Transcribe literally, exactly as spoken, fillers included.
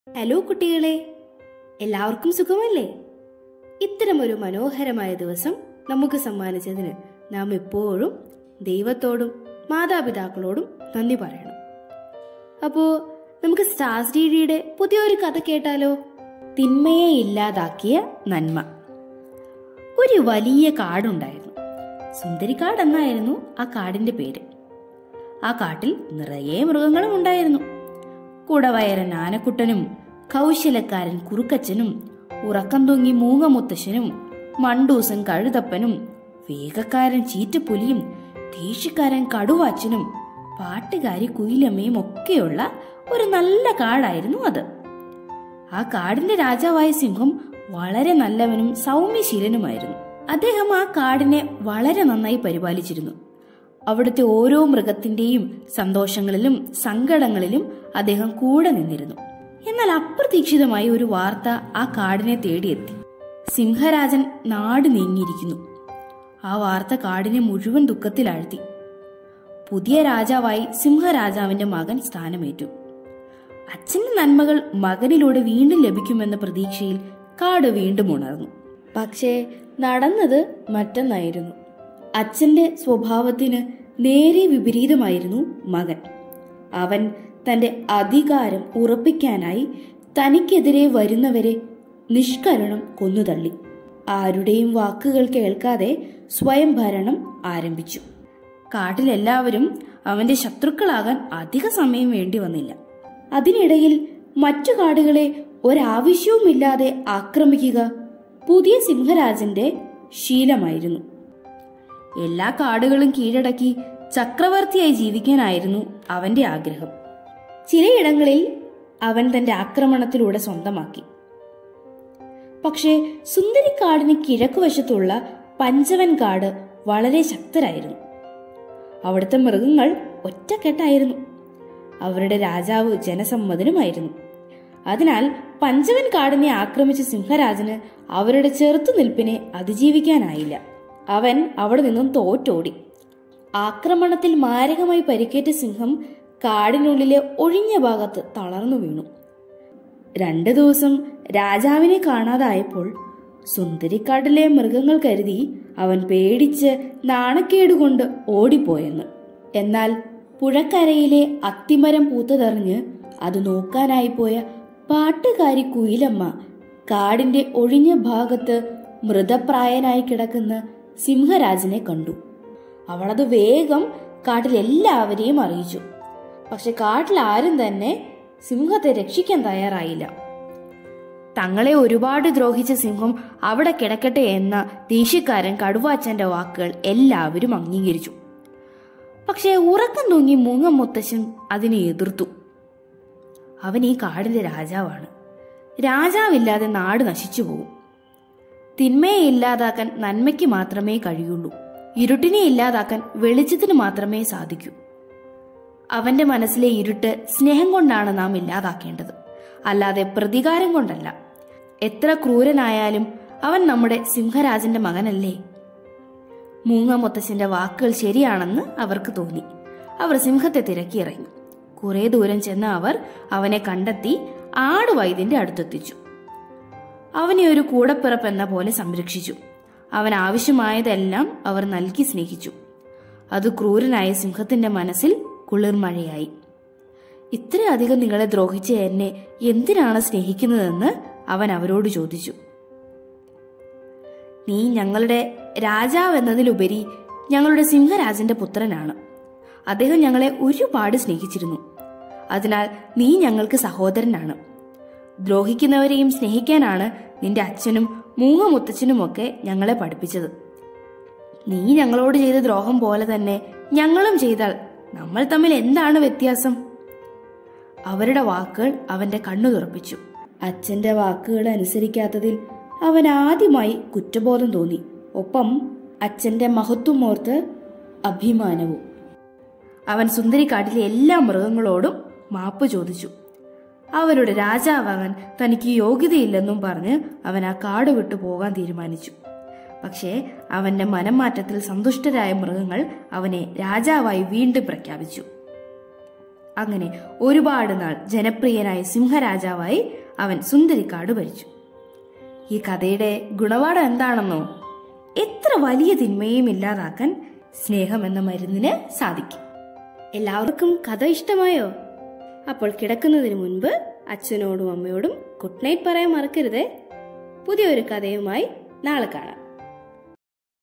Hello കുട്ടികളെ, എല്ലാവർക്കും സുഖമല്ലേ? ഇത്തരമൊരു മനോഹരമായ ദിവസം നമുക്ക് സമ്മാനിച്ചതിന് നാം എപ്പോഴും ദൈവത്തോടും മാതാപിതാക്കളോടും നന്ദി പറയണം. അപ്പോ നമുക്ക് സ്റ്റാർസ് ഡിഡിയുടെ പുതിയൊരു കഥ കേട്ടാലോ? തിന്മയെ ഇല്ലാതാക്കിയ നന്മ. ഒരു വലിയ കാടുണ്ടായിരുന്നു. സുന്ദരിക്കാട് എന്നായിരുന്നു ആ കാടിന്റെ പേര്. ആ കാട്ടിൽ നിറയെ മൃഗങ്ങളും ഉണ്ടായിരുന്നു. കുടവയറൻ ആനക്കുട്ടനും കൗശലക്കാരൻ കുറുക്കച്ചനും ഉറക്കം തൂങ്ങി മൂങ്ങമുത്തശ്ശനും മണ്ടൂസൻ കഴുതപ്പനും വേഗക്കാരൻ ചീറ്റപ്പുലിയും ദേഷ്യക്കാരൻ കടുവാച്ചനും പാട്ടുകാരി കുയിലമ്മയും ഒക്കെയുള്ള ഒരു നല്ല കാടായിരുന്നു അത്. ആ കാടിന്റെ രാജാവായ സിംഹം വളരെ നല്ലവനും സൗമ്യശീലനുമായിരുന്നു. അദ്ദേഹം ആ കാടിനെ വളരെ നന്നായി പരിപാലിച്ചിരുന്നു. അവിടുത്തെ ഓരോ മൃഗത്തിന്റെയും സന്തോഷങ്ങളിലും സങ്കടങ്ങളിലും അദ്ദേഹം കൂടെ നിന്നിരുന്നു. എന്നാൽ അപ്രതീക്ഷിതമായി ഒരു വാർത്ത ആ കാടിനെ തേടിയെത്തി. സിംഹരാജൻ നാട് നീങ്ങിയിരിക്കുന്നു. ആ വാർത്ത കാടിനെ മുഴുവൻ ദുഃഖത്തിലാഴ്ത്തി. പുതിയ രാജാവായി സിംഹരാജാവിന്റെ മകൻ സ്ഥാനമേറ്റു. അച്ഛന്റെ നന്മകൾ മകനിലൂടെ വീണ്ടും ലഭിക്കുമെന്ന പ്രതീക്ഷയിൽ കാട് വീണ്ടും ഉണർന്നു. പക്ഷേ നടന്നത് മറ്റൊന്നായിരുന്നു. അച്ഛന്റെ സ്വഭാവത്തിന് നേരെ വിപരീതമായിരുന്നു മകൻ. അവൻ തന്റെ അധികാരം ഉറപ്പിക്കാനായി തനിക്കെതിരെ വരുന്നവരെ നിഷ്കരുണം കൊന്നുതള്ളി. ആരുടെയും വാക്കുകൾ കേൾക്കാതെ സ്വയം ഭരണം ആരംഭിച്ചു. കാട്ടിലെല്ലാവരും അവന്റെ ശത്രുക്കളാകാൻ അധിക സമയം വേണ്ടി വന്നില്ല. അതിനിടയിൽ മറ്റു കാടുകളെ ഒരാവശ്യവുമില്ലാതെ ആക്രമിക്കുക പുതിയ സിംഹരാജന്റെ ശീലമായിരുന്നു. എല്ലാ കാടുകളും കീഴടക്കി ചക്രവർത്തിയായി ജീവിക്കാനായിരുന്നു അവന്റെ ആഗ്രഹം. ചിലയിടങ്ങളിൽ അവൻ തന്റെ ആക്രമണത്തിലൂടെ സ്വന്തമാക്കി. പക്ഷേ സുന്ദരിക്കാടിന് കിഴക്കുവശത്തുള്ള പഞ്ചവൻ കാട് വളരെ ശക്തരായിരുന്നു. അവിടുത്തെ മൃഗങ്ങൾ ഒറ്റക്കെട്ടായിരുന്നു. അവരുടെ രാജാവ് ജനസമ്മതനുമായിരുന്നു. അതിനാൽ പഞ്ചവൻ കാടിനെ ആക്രമിച്ച സിംഹരാജന് അവരുടെ ചെറുത്തുനിൽപ്പിനെ അതിജീവിക്കാനായില്ല. അവൻ അവിടെ നിന്നും തോറ്റോടി. ആക്രമണത്തിൽ മാരകമായി പരിക്കേറ്റ സിംഹം കാടിനുള്ളിലെ ഒഴിഞ്ഞ ഭാഗത്ത് തളർന്നു വീണു. രണ്ടു ദിവസം രാജാവിനെ കാണാതായപ്പോൾ സുന്ദരിക്കാട്ടിലെ മൃഗങ്ങൾ കരുതി അവൻ പേടിച്ച് നാണക്കേടുകൊണ്ട് ഓടിപ്പോയെന്ന്. എന്നാൽ പുഴക്കരയിലെ അത്തിമരം പൂത്തതെറിഞ്ഞ് അത് നോക്കാനായി പോയ പാട്ടുകാരി കുയിലമ്മ കാടിന്റെ ഒഴിഞ്ഞ ഭാഗത്ത് മൃതപ്രായനായി കിടക്കുന്ന സിംഹരാജനെ കണ്ടു. അവളത് വേഗം കാട്ടിലെല്ലാവരെയും അറിയിച്ചു. പക്ഷെ കാട്ടിൽ ആരും തന്നെ സിംഹത്തെ രക്ഷിക്കാൻ തയ്യാറായില്ല. തങ്ങളെ ഒരുപാട് ദ്രോഹിച്ച സിംഹം അവിടെ കിടക്കട്ടെ എന്ന ദേഷ്യക്കാരൻ കടുവാച്ചന്റെ വാക്കുകൾ എല്ലാവരും അംഗീകരിച്ചു. പക്ഷെ ഉറക്കം തൂങ്ങി മൂങ്ങമുത്തശ്ശൻ അതിനെ എതിർത്തു. അവൻ ഈ കാടിന്റെ രാജാവാണ്. രാജാവില്ലാതെ നാട് നശിച്ചു പോകും. തിന്മയെ ഇല്ലാതാക്കാൻ നന്മയ്ക്ക് മാത്രമേ കഴിയുള്ളൂ. ഇരുട്ടിനെ ഇല്ലാതാക്കാൻ വെളിച്ചത്തിന് മാത്രമേ സാധിക്കൂ. അവന്റെ മനസ്സിലെ ഇരുട്ട് സ്നേഹം കൊണ്ടാണ് നാം ഇല്ലാതാക്കേണ്ടത്, അല്ലാതെ പ്രതികാരം കൊണ്ടല്ല. എത്ര ക്രൂരനായാലും അവൻ നമ്മുടെ സിംഹരാജന്റെ മകനല്ലേ? മൂങ്ങമുത്തശ്ശന്റെ വാക്കുകൾ ശരിയാണെന്ന് അവർക്ക് തോന്നി. അവർ സിംഹത്തെ തിരക്കിയിറങ്ങി. കുറെ ദൂരം ചെന്ന് അവർ അവനെ കണ്ടെത്തി ആടുവൈദ്യന്റെ അടുത്തെത്തിച്ചു. അവനെ ഒരു കൂടപ്പിറപ്പ് എന്ന പോലെ സംരക്ഷിച്ചു. അവൻ ആവശ്യമായതെല്ലാം അവർ നൽകി സ്നേഹിച്ചു. അത് ക്രൂരനായ സിംഹത്തിന്റെ മനസ്സിൽ കുളിർമഴയായി. ഇത്രയധികം നിങ്ങളെ ദ്രോഹിച്ച എന്നെ എന്തിനാണ് സ്നേഹിക്കുന്നതെന്ന് അവൻ അവരോട് ചോദിച്ചു. നീ ഞങ്ങളുടെ രാജാവ് എന്നതിലുപരി ഞങ്ങളുടെ സിംഹരാജന്റെ പുത്രനാണ്. അദ്ദേഹം ഞങ്ങളെ ഒരുപാട് സ്നേഹിച്ചിരുന്നു. അതിനാൽ നീ ഞങ്ങൾക്ക് സഹോദരനാണ്. ദ്രോഹിക്കുന്നവരെയും സ്നേഹിക്കാനാണ് നിന്റെ അച്ഛനും മൂങ്ങമുത്തച്ഛനുമൊക്കെ ഞങ്ങളെ പഠിപ്പിച്ചത്. നീ ഞങ്ങളോട് ചെയ്ത ദ്രോഹം പോലെ തന്നെ ഞങ്ങളും ചെയ്താൽ നമ്മൾ തമ്മിൽ എന്താണ് വ്യത്യാസം? അവരുടെ വാക്കുകൾ അവന്റെ കണ്ണു തുറപ്പിച്ചു. അച്ഛന്റെ വാക്കുകൾ അനുസരിക്കാത്തതിൽ അവൻ ആദ്യമായി കുറ്റബോധം തോന്നി. ഒപ്പം അച്ഛന്റെ മഹത്വം ഓർത്ത് അഭിമാനവും. അവൻ സുന്ദരിക്കാട്ടിലെ എല്ലാ മൃഗങ്ങളോടും മാപ്പ് ചോദിച്ചു. അവരുടെ രാജാവാകാൻ തനിക്ക് യോഗ്യതയില്ലെന്നും പറഞ്ഞ് അവൻ ആ കാട് വിട്ടു പോകാൻ തീരുമാനിച്ചു. പക്ഷേ അവന്റെ മനംമാറ്റത്തിൽ സന്തുഷ്ടരായ മൃഗങ്ങൾ അവനെ രാജാവായി വീണ്ടും പ്രഖ്യാപിച്ചു. അങ്ങനെ ഒരുപാട് നാൾ ജനപ്രിയനായ സിംഹരാജാവായി അവൻ സുന്ദരിക്കാട് ഭരിച്ചു. ഈ കഥയുടെ ഗുണപാഠം എന്താണെന്നോ? എത്ര വലിയ തിന്മയും ഇല്ലാതാക്കാൻ സ്നേഹം എന്ന മരുന്നിന് സാധിക്കും. എല്ലാവർക്കും കഥ ഇഷ്ടമായോ? അപ്പോൾ കിടക്കുന്നതിന് മുൻപ് അച്ഛനോടും അമ്മയോടും ഗുഡ് നൈറ്റ് പറയാൻ മറക്കരുതേ. പുതിയൊരു കഥയുമായി നാളെ കാണാം.